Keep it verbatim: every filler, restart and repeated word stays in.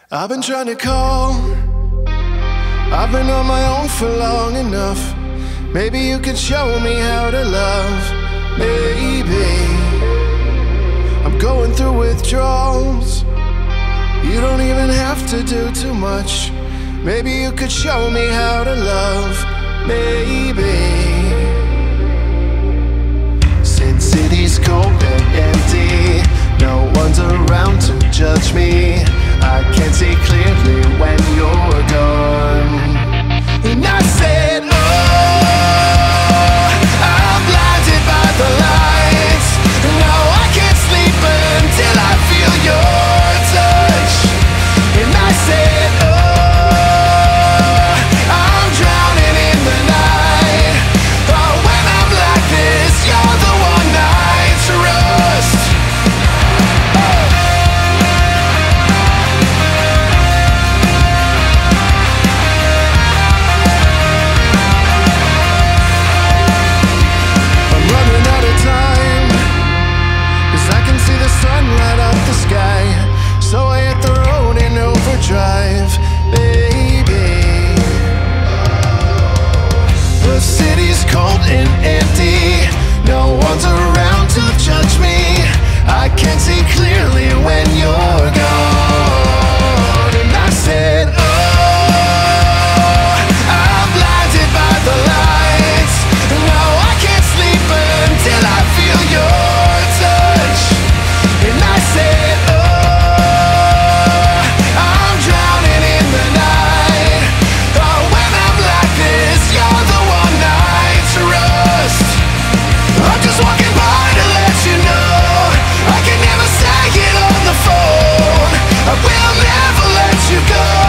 I've been trying to call, I've been on my own for long enough. Maybe you could show me how to love. Maybe I'm going through withdrawals. You don't even have to do too much. Maybe you could show me how to love. Maybe. Since city's cold and empty, no one's around to judge me. I can't see clearly when you're gone. And I said, oh, I'm blinded by the lights. No, I can't sleep until I feel your touch. And I said, oh, I'm drowning in the night. But when I'm like this, you're the one I trust. Sunlight up the sky, so I hit the road in overdrive, baby. The city's cold and empty, no one's around to judge me. I can't see clearly when you're gone. And I said, oh, I'm blinded by the lights. No, I can't sleep until I feel your touch. And I said, oh, I'm drowning in the night. But when I'm like this, you're the one I trust. I'm just walking by to let you know I can never say it on the phone. I will never let you go.